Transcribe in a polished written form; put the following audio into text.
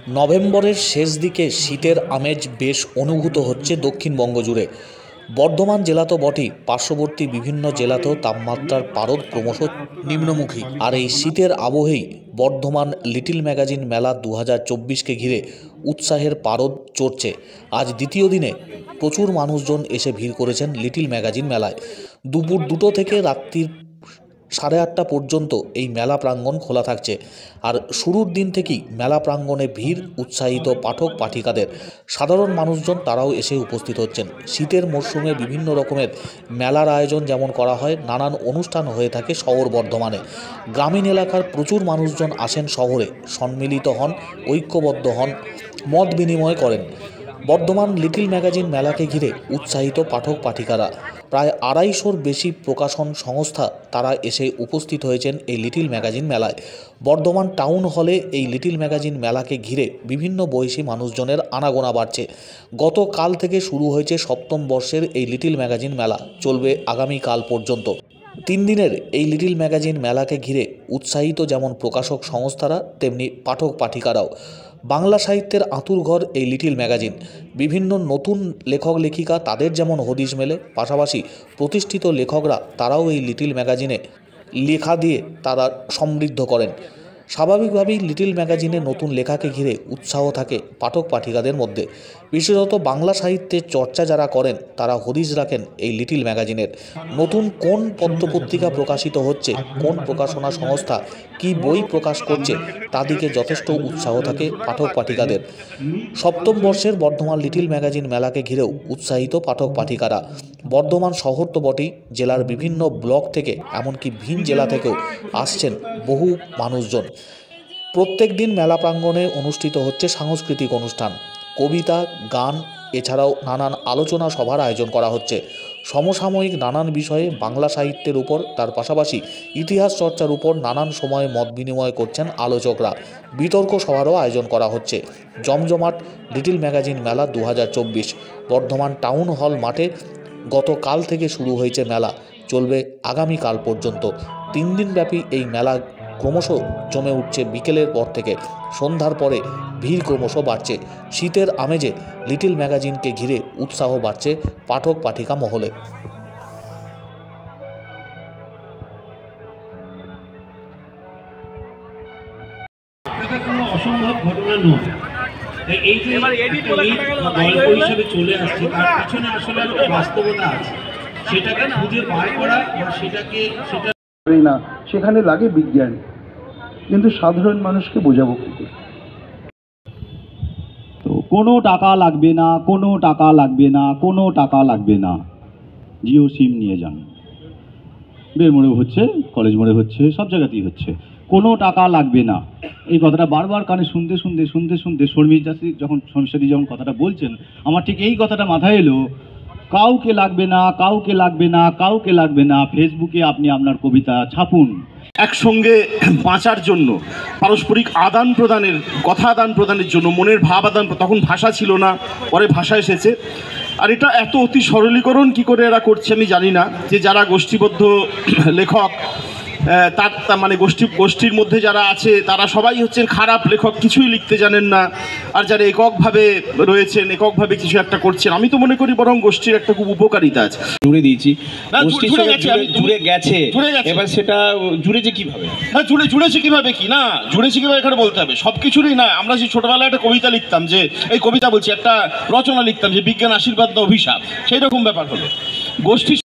নভেম্বরের শেষ দিকে শীতের আমেজ বেশ অনুভূত হচ্ছে দক্ষিণবঙ্গ জুড়ে। বর্ধমান জেলা তো বটেই, পার্শ্ববর্তী বিভিন্ন জেলাতেও তাপমাত্রার পারদ ক্রমশ নিম্নমুখী। আর এই শীতের আবহেই বর্ধমান লিটল ম্যাগাজিন মেলা 2024কে ঘিরে উৎসাহের পারদ চড়ছে। আজ দ্বিতীয় দিনে প্রচুর মানুষজন এসে ভিড় করেছেন লিটল ম্যাগাজিন মেলায়। দুপুর 2টো থেকে রাত্রির 8:30 পর্যন্ত এই মেলা প্রাঙ্গণ খোলা থাকছে। আর শুরুর দিন থেকেই মেলা প্রাঙ্গণে ভিড় উৎসাহিত পাঠক পাঠিকাদের। সাধারণ মানুষজন তারাও এসে উপস্থিত হচ্ছেন। শীতের মরশুমে বিভিন্ন রকমের মেলার আয়োজন যেমন করা হয়, নানান অনুষ্ঠান হয়ে থাকে শহর বর্ধমানে। গ্রামীণ এলাকার প্রচুর মানুষজন আসেন শহরে, সম্মিলিত হন, ঐক্যবদ্ধ হন, মত বিনিময় করেন। বর্ধমান লিটল ম্যাগাজিন মেলাকে ঘিরে উৎসাহিত পাঠক পাঠিকারা। প্রায় 250-র বেশি প্রকাশন সংস্থা তারা এসে উপস্থিত হয়েছেন এই লিটল ম্যাগাজিন মেলায়। বর্ধমান টাউন হলে এই লিটল ম্যাগাজিন মেলাকে ঘিরে বিভিন্ন বয়সী মানুষজনের আনাগোনা বাড়ছে। গতকাল থেকে শুরু হয়েছে 7ম বর্ষের এই লিটল ম্যাগাজিন মেলা, চলবে আগামীকাল পর্যন্ত। 3 দিনের এই লিটল ম্যাগাজিন মেলাকে ঘিরে উৎসাহিত যেমন প্রকাশক সংস্থারা, তেমনি পাঠক পাঠিকারাও। বাংলা সাহিত্যের আঁতুড়ঘর এই লিটল ম্যাগাজিন। বিভিন্ন নতুন লেখক লেখিকা তাদের যেমন হদিশ মেলে, পাশাপাশি প্রতিষ্ঠিত লেখকরা তারাও এই লিটল ম্যাগাজিনে লেখা দিয়ে তারা সমৃদ্ধ করেন। স্বাভাবিকভাবেই লিটল ম্যাগাজিনে নতুন লেখাকে ঘিরে উৎসাহ থাকে পাঠক পাঠিকাদের মধ্যে। বিশেষত বাংলা সাহিত্যের চর্চা যারা করেন তারা হদিশ রাখেন এই লিটল ম্যাগাজিনের। নতুন কোন পত্রপত্রিকা প্রকাশিত হচ্ছে, কোন প্রকাশনা সংস্থা কি বই প্রকাশ করছে, তা দিকে যথেষ্ট উৎসাহ থাকে পাঠক পাঠিকাদের। 7ম বর্ষের বর্ধমান লিটল ম্যাগাজিন মেলাকে ঘিরেও উৎসাহিত পাঠক পাঠিকারা। বর্ধমান শহর তো বটেই, জেলার বিভিন্ন ব্লক থেকে এমনকি ভিন জেলা থেকেও আসছেন বহু মানুষজন। প্রত্যেক দিন মেলা প্রাঙ্গণে অনুষ্ঠিত হচ্ছে সাংস্কৃতিক অনুষ্ঠান, কবিতা, গান, এছাড়াও নানান আলোচনা সভার আয়োজন করা হচ্ছে। সমসাময়িক নানান বিষয়ে বাংলা সাহিত্যের উপর, তার পাশাপাশি ইতিহাস চর্চার উপর নানান সময়ে মত বিনিময় করছেন আলোচকরা। বিতর্ক সভারও আয়োজন করা হচ্ছে। জমজমাট লিটল ম্যাগাজিন মেলা 2024 বর্ধমান টাউন হল মাঠে গতকাল থেকে শুরু হয়েছে মেলা, চলবে আগামীকাল পর্যন্ত। 3 দিনব্যাপী এই মেলা ক্রমশ জমে উঠছে। বিকেলের পর থেকে সন্ধ্যার পরে ভিড় ক্রমশ বাড়ছে। শীতের আমেজে লিটল ম্যাগাজিনকে ঘিরে উৎসাহ বাড়ছে পাঠক পাঠিকা মহলে। এটা কোনো অসম্ভব ঘটনা নয়। এই যে গল্প হিসেবে চলে আসছে, তার পিছনে আসলে একটা বাস্তবতা আছে, সেটাকে খুঁজে বার করা বা সেটা না, সেখানে লাগে বিজ্ঞান, কিন্তু সাধারণ মানুষকে বোঝাবো কি করে? তো কোনো টাকা লাগবে না, কোনো টাকা লাগবে না, কোনো টাকা লাগবে না, জিও সিম নিয়ে যান। বের মোড়ে হচ্ছে, কলেজ মোড়ে হচ্ছে, সব জায়গাতেই হচ্ছে, কোনো টাকা লাগবে না। এই কথাটা বারবার কানে শুনতে শুনতে শুনতে শুনতে শর্মিষ্ঠাদি যখন কথাটা বলছেন, আমার ঠিক এই কথাটা মাথায় এলো, কাউকে লাগবে না, কাউকে লাগবে না, কাউকে লাগবে না। ফেসবুকে আপনি আপনার কবিতা ছাপুন। একসঙ্গে বাঁচার জন্য, পারস্পরিক আদান প্রদানের, কথা আদান প্রদানের জন্য, মনের ভাব আদান, তখন ভাষা ছিল না, পরে ভাষা এসেছে। আর এটা এত অতি সরলীকরণ কি করে এরা করছে আমি জানি না, যে যারা গোষ্ঠীবদ্ধ লেখক, তার মানে গোষ্ঠীর মধ্যে যারা আছে তারা সবাই হচ্ছেন খারাপ লেখক, কিছুই লিখতে জানেন না। আর যারা এককভাবে রয়েছেন, এককভাবে কিছু একটা করছেন, আমি তো মনে করি বরং গোষ্ঠীর একটা খুব উপকারিতা আছে। জুড়ে দিয়েছি, জুড়ে গেছে, এবার সেটা জুড়েছে কিভাবে? হ্যাঁ, জুড়েছে কিভাবে কি না, জুড়েছে কিভাবে এখানে বলতে হবে। সব কিছুরই না, আমরা যে ছোটবেলায় একটা কবিতা লিখতাম, যে এই কবিতা বলছি, একটা রচনা লিখতাম যে বিজ্ঞান আশীর্বাদ না অভিশাপ, সেই রকম ব্যাপার হলো গোষ্ঠী।